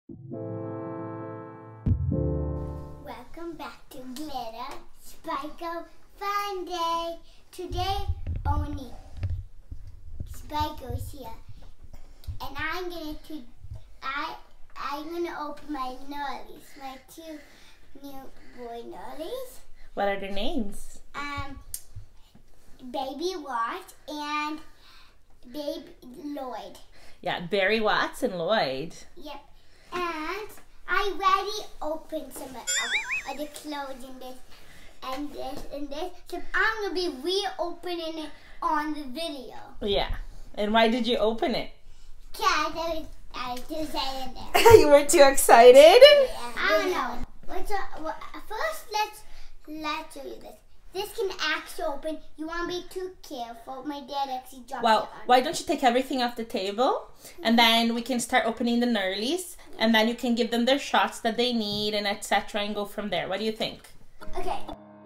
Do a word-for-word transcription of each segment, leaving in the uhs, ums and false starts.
Welcome back to Glitter Spyco Fun Day. Today, only Spyco's here, and I'm gonna to I I'm gonna open my nollies, my two new boy nollies. What are their names? Um, Baby Watt and Baby Lloyd. Yeah, Barry Watts and Lloyd. Yep. And I already opened some of, of the clothes in this and this and this. So I'm going to be reopening it on the video. Yeah. And why did you open it? Because I was, I was too excited there. You were too excited? Yeah, I don't know. What's a, what, first, let's, let's show you this. This can actually open. You want to be too careful. My dad actually dropped Well, it on. why don't you take everything off the table and then we can start opening the Nerlies and then you can give them their shots that they need and et cetera and go from there. What do you think? Okay.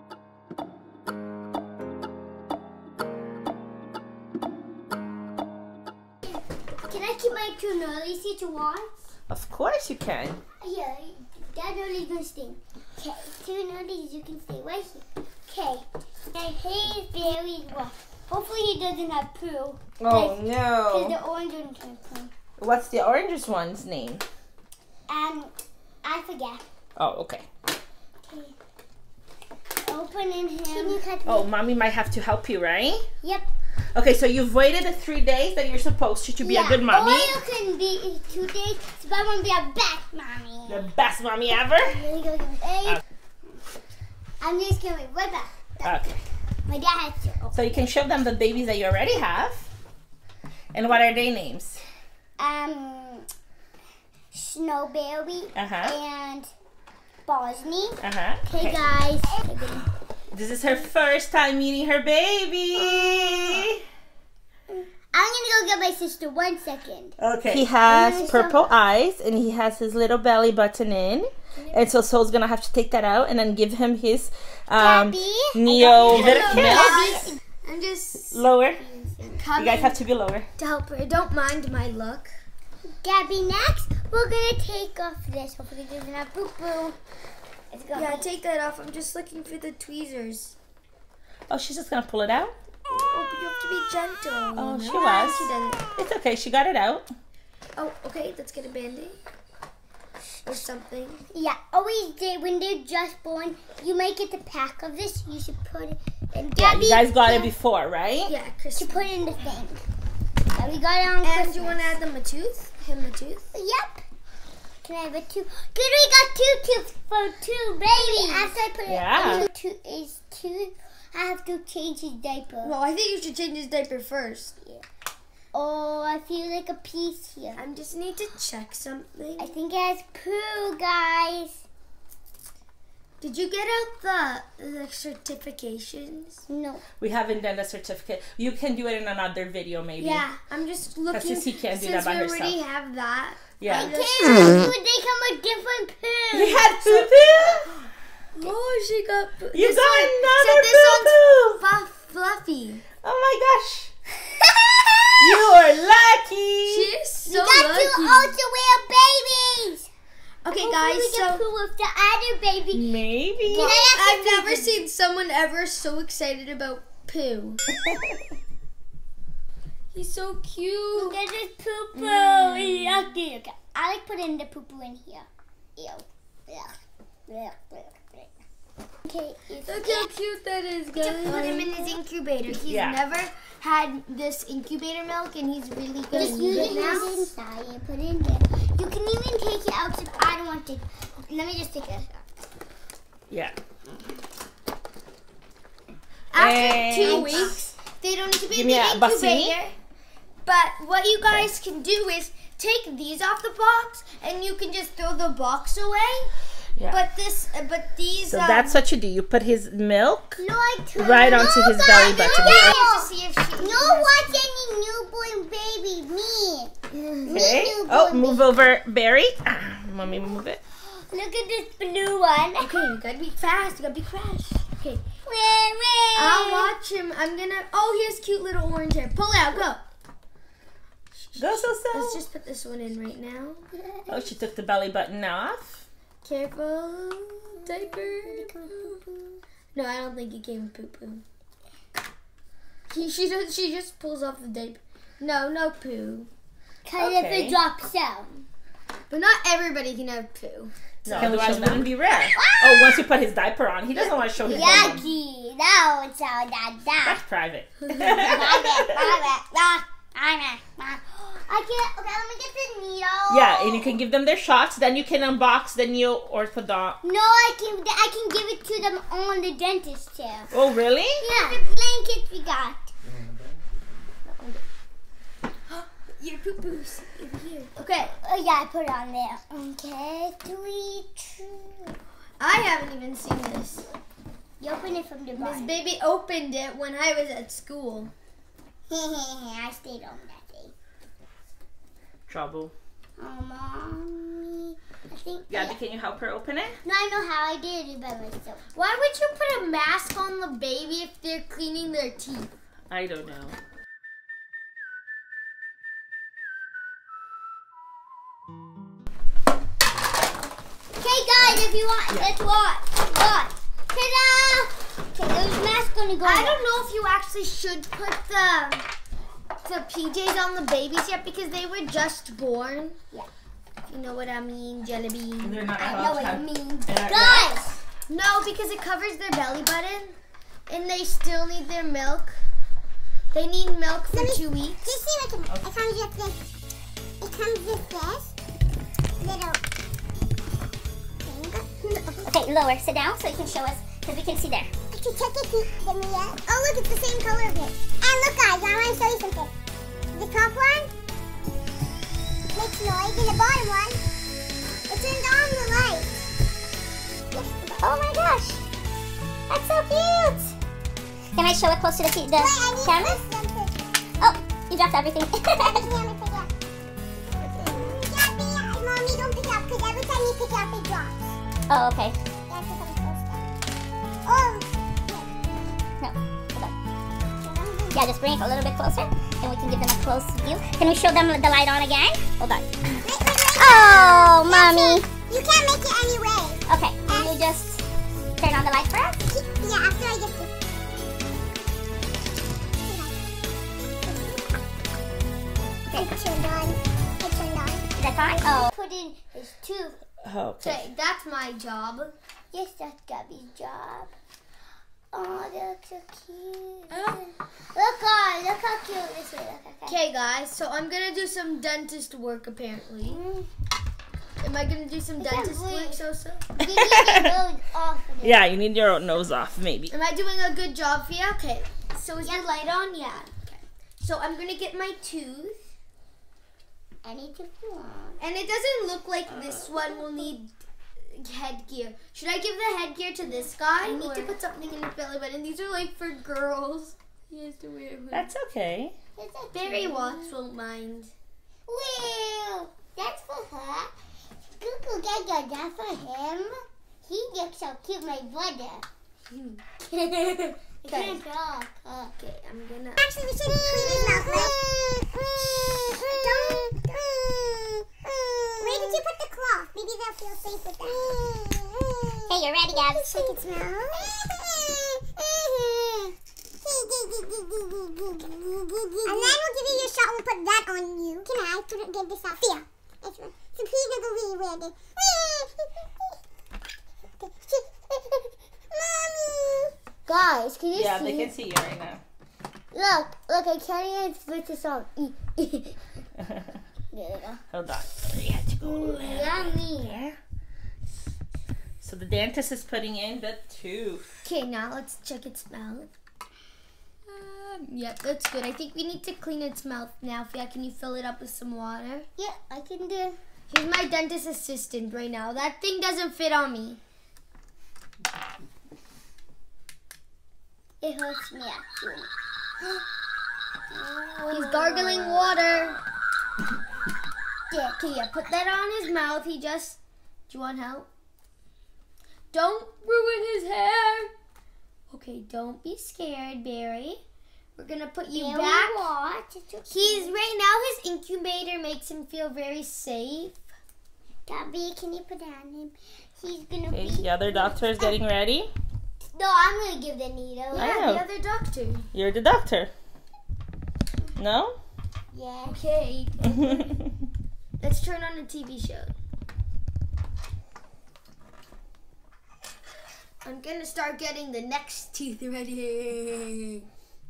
Can I keep my two Nerlies here to watch? Of course you can. Here, that Nerlie's gonna stay. Okay, two Nerlies, you can stay right here. Okay, now here's Barry's one. Hopefully he doesn't have poo. Oh Because no. the orange one can poo. What's the orange one's name? Um, I forget. Oh, okay. Okay. Opening him. Can you cut Oh, mommy might have to help you, right? Yep. Okay, so you've waited the three days that you're supposed to to be yeah. a good mommy. Or you can be two days, so I want to be a best mommy. The best mommy ever. Really go get Uh, uh, I'm just gonna be right back. Okay. My dad has to. Oh. So you can show them the babies that you already have. And what are their names? Um, Snowberry Uh-huh. and Bosny. Uh-huh. Okay, guys. This is her first time meeting her baby. I'm gonna go get my sister one second. Okay. He has purple eyes and he has his little belly button in. And so Soul's gonna have to take that out and then give him his um, Gabby? Neo Hello, milk. I'm just Lower. coming You guys have to be lower. to help her. Don't mind my look. Gabby, next we're gonna take off this. Hopefully it doesn't have poo poo. Let's go. Yeah, take that off. I'm just looking for the tweezers. Oh, she's just gonna pull it out? Oh, but you have to be gentle. Oh, she No, was. She doesn't. It's okay, she got it out. Oh, okay. Let's get a band-aid or something. Yeah, always did when they're just born. You might get the pack of this. You should put it in. Yeah, Gabby, you guys got it yeah, before, right? Yeah, Chris. to put it in the thing. Yeah, we got it on And Christmas. you want to add them a tooth? Him a tooth? Yep. Can I have a two? Good, we got two tubes for two babies. After I put Yeah. it two, is two, I have to change his diaper. Well, I think you should change his diaper first. Oh, I feel like a piece here. I just need to check something. I think it has poo, guys. Did you get out the, the certifications? No. We haven't done the certificate. You can do it in another video, maybe. Yeah, I'm just looking. Because he can't do since that by we already herself. have that. Yeah. I Okay, just- so they come with different poo. You had poo poo? Oh, she got. You this got one, another so this one's poo poo! fluff, fluffy. Oh my gosh. You are lucky. She is so We got lucky. two ultra rare babies. Okay, Hopefully guys. we get So poo with the other baby. Maybe. Can I I've actually never seen someone ever so excited about poo. He's so cute. Look at this poo poo. Yucky. Okay. I like putting the poo poo in here. Ew. Ugh. Okay. It's Look how cute that is, guys. to put him in his incubator. He's Yeah. never had this incubator milk, and he's really good Just at use it it now. inside and put it in there. You can even take it out if I don't want to. Let me just take it out. Yeah. After And- two weeks, they don't need to be Give in me the a incubator. bassini. But what you guys can do is take these off the box, and you can just throw the box away. Yeah. But this, uh, but these. So um, that's what you do. You put his milk No, I told right onto his belly button. No, to see if she no watch any newborn baby. Me. Okay. Me newborn Oh, move baby. over, Barry. Ah, let me move it. Look at this blue one. Okay, you gotta be fast. You gotta be fast. Okay. Where, where? I'll watch him. I'm gonna. Oh, he has cute little orange hair. Pull it out. Go. Go, so so. Let's just put this one in right now. Oh, she took the belly button off. Careful. Diaper. No, I don't think it came with poo poo. He, she, does, she just pulls off the diaper. No, no poo. Because Okay. if it drops out. But not everybody can have poo. No, Can we otherwise show it wouldn't them? be rare. Oh, once you put his diaper on, he doesn't want to show his bum. Yucky. No, it's all that that. That's private. I can't. Okay, let me get the needle. Yeah, and you can give them their shots. Then you can unbox the new orthodont. No, I can. I can give it to them on the dentist chair. Oh, really? Yeah, the blankets we got. Your poo poos over here. Okay. Oh yeah, I put it on there. Okay, three, two. I haven't even seen this. You open it from the Miss bottom. Baby opened it when I was at school. I stayed home that day. Trouble. Oh, mommy. I think. Gabby, can you help her open it? No, I know how I did it by myself. Why would you put a mask on the baby if they're cleaning their teeth? I don't know. Okay, guys, if you want, let's watch. Watch. Ta-da! Okay, there's mask gonna go. I on. don't know if you actually should put the the P Js on the babies yet because they were just born. Yeah. You know what I mean, jelly bean. They're not I know allowed to what you have- mean. they're not- Guys! No, because it covers their belly button, and they still need their milk. They need milk for two weeks. Just see what it, it comes with this. It comes with this little thing. Okay, lower. Sit down so you can show us, because we can see there. Can you check it? Give me that. Oh, look, it's the same color of it. And look, guys, I want to show you something. The top one makes noise, and the bottom one, it turns on the light. Oh my gosh, that's so cute. Can I show it closer to the, the Wait, camera? Oh, you dropped everything. Mommy, don't pick up, because every time you pick up, it drops. Oh, okay. Oh. No, hold on. Yeah, just bring it a little bit closer, and we can give them a close view. Can we show them the light on again? Hold on. Oh, Mommy. You can't make it any way. Okay, can you just turn on the light for us? Yeah, after I get this. Okay. It turned on. It turned on. Is that fine? Oh. Put in his tooth. Okay. Okay, that's my job. Yes, that's Gabby's job. Oh, they look so cute. Look, guys, look how cute this is. Look, okay. Okay, guys, so I'm gonna do some dentist work apparently. Mm. Am I gonna do some I can't dentist work, breathe. so so? You need your nose off of it. Yeah, you need your nose off, maybe. Am I doing a good job for you? Okay. So is Yep. the light on? Yeah. Okay. So I'm gonna get my tooth. I need to put on. And it doesn't look like this one will need headgear. Should I give the headgear to this guy? I need to put something in his belly button. These are like for girls. He has to wear them. That's okay. Is that Barry cute? Watts won't mind. Well, that's for her. Google Gaga, that's for him. He looks so cute, my brother. I can't talk. Uh, Okay, I'm gonna. Actually, we should clean his mouth. Don't. Where did you put the cloth? Maybe they'll feel safe with that. Hey, you're ready, Gabs. Shake its mouth. And then we'll give you your shot and we'll put that on you. Can I put it, give this off? Yeah. It's one. So please don't go really weird. Mommy! Guys, can you Yeah, see? they can see you right now. Look, look, I can't even switch this on. There you go. Hold on. You have to go Mm, yummy. there. So the dentist is putting in the tooth. Okay, now let's check its mouth. Um, yep, that's good. I think we need to clean its mouth now. Fia, can you fill it up with some water? Yeah, I can do. Here's my dentist assistant right now. That thing doesn't fit on me. It hurts me actually. He's gargling water. Yeah, can you put that on his mouth? He just... Do you want help? Don't ruin his hair. Okay, don't be scared, Barry. We're gonna put you Yeah, back. we watch. It's okay. He's right now. His incubator makes him feel very safe. Gabby, can you put down him? He's gonna Okay, be. the other doctor is getting ready. No, I'm gonna give the needle. I Yeah, know. the other doctor. You're the doctor. No? Yeah. Okay, let's turn on a T V show. I'm gonna start getting the next teeth ready.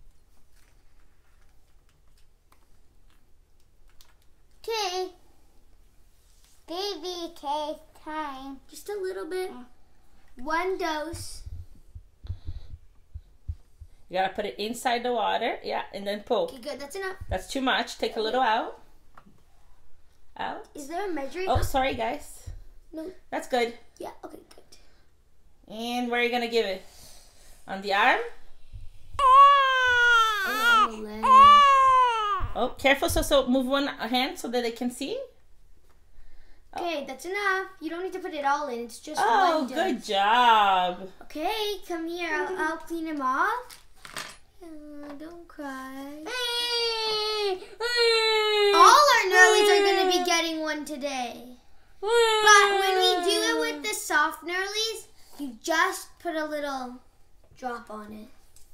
Okay. Baby cake time. Just a little bit. One dose. You gotta put it inside the water. Yeah, and then poke. Okay, good. That's enough. That's too much. Take a little out. Out. Is there a measuring? Oh, sorry, guys. No. That's good. Yeah. Okay. Good. And where are you gonna give it? On the arm? And on the leg. Oh, careful. So, so move one hand so that they can see. Okay, that's enough. You don't need to put it all in. It's just Oh, one dose. good job. Okay, come here. I'll, I'll clean him off. Uh, don't cry. All our Nerlies are going to be getting one today. But when we do it with the soft Nerlies, you just put a little drop on it.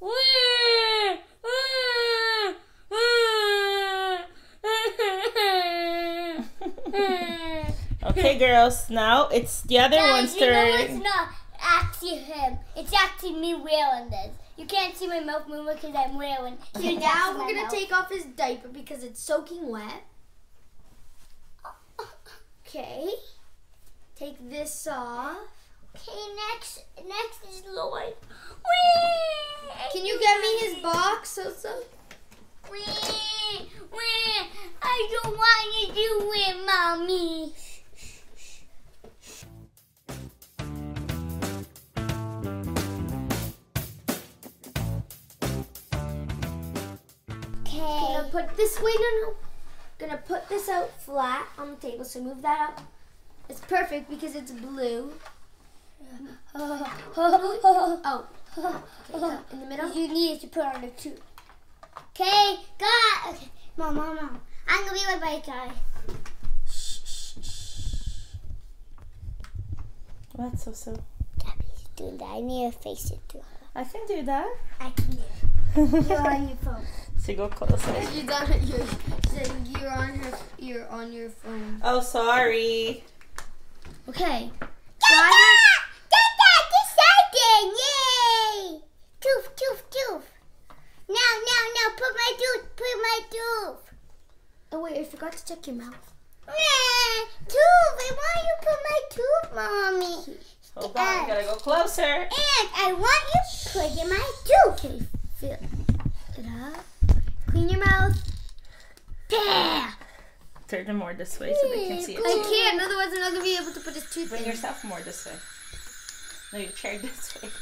Okay, girls. Now it's the other Guys, one's you know it's turn. not actually him. It's actually me wearing this. You can't see my mouth moving because I'm wearing. Okay, now we're going to take off his diaper because it's soaking wet. Okay. Take this off. Okay, next, next is Lloyd. Can you get me his box, So-So? I don't want you to do it, Mommy. Gonna put this, wait, no, no. Gonna put this out flat on the table, so move that up. It's perfect because it's blue. Oh, okay, in the middle. You need to put on the two. Okay, got. Okay, mom, mom, mom. I'm gonna be my bike guy. What, so so? Gabby's doing that. I need to face it to her. I can do that. I can do it. You're on your phone. So go closer. You done it. You're, saying you're on her. You're on your phone. Oh, sorry. Okay. Dada! Dada! Decided! Yay! Tooth, tooth, tooth. Now, now, now. Put my tooth. Put my tooth. Oh wait, I forgot to check your mouth. Nah, tooth. I want you to put my tooth, Mommy. Hold on, you gotta go closer. And I want you to put in my tooth. Okay, fill it up. Clean your mouth. Yeah. Turn them more this way so they can see it. I can't, otherwise I'm not gonna be able to put his tooth Bring in. yourself more this way. No, your chair this way.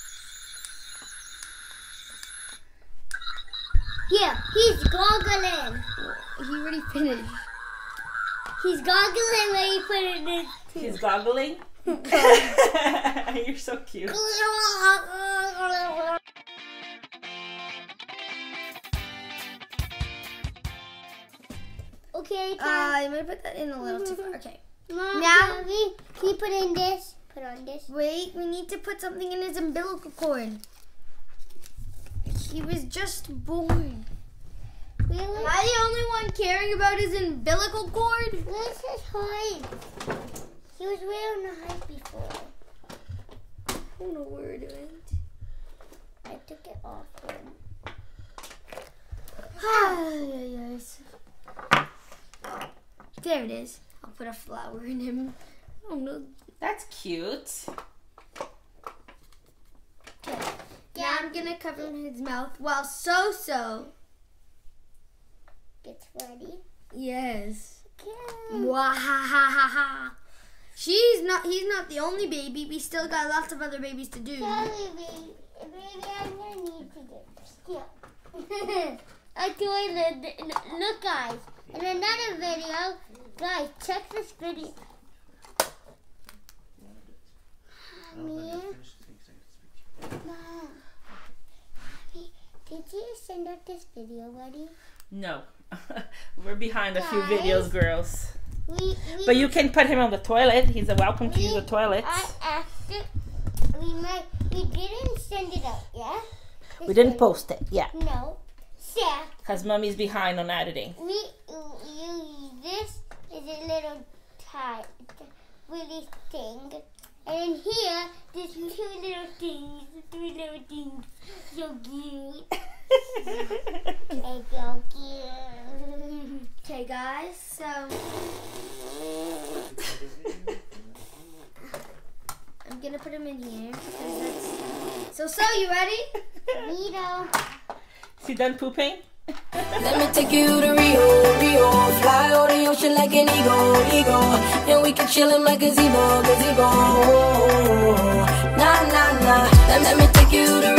Here, he's goggling. He already finished. He's goggling when you put it in his tooth. He's goggling. You're so cute. Okay, Uh, time. you might put that in a little too far. Okay. Mom, now- Gabby, can you put in this? Put on this. Wait, we need to put something in his umbilical cord. He was just born. Really? Am I the only one caring about his umbilical cord? This is height. He was wearing a height before. I don't know where it went. I took it off him. Yes. There it is. I'll put a flower in him. I don't know. That's cute. Now I'm gonna cover his mouth while So-So. Gets ready. Yes. Okay. Wahahaha. She's not. He's not the only baby. We still got lots of other babies to do. Sorry, baby. Baby, I'm gonna need to get still. I doing it. Look, guys. In another video, guys, check this video. Mommy, Mom, Mommy, did you send out this video, buddy? No. We're behind a few Guys, videos, girls. We, we, But you can put him on the toilet. He's a welcome to we, use the toilet. I asked it. We might. We didn't send it out, yeah? This We didn't video. post it, yeah. No. Yeah. Because mommy's behind on editing. We use this is a little tie, really thing, and in here there's two little things, three little things. So cute. It's so cute. Okay, guys. So I'm gonna put them in here because that's. So, so you ready? Vito. Is he done pooping? Let me take you to Rio, Rio. Fly over the ocean like an eagle, eagle. And we can chill in my gazebo, gazebo. Nah, nah, nah. Let, let me take you to